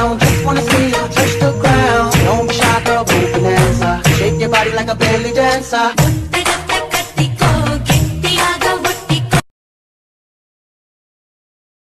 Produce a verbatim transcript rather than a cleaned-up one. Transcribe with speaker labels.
Speaker 1: down. Just wanna see you touch the ground. Don't be shy, girl, go bonanza. Shake your body like a belly dancer.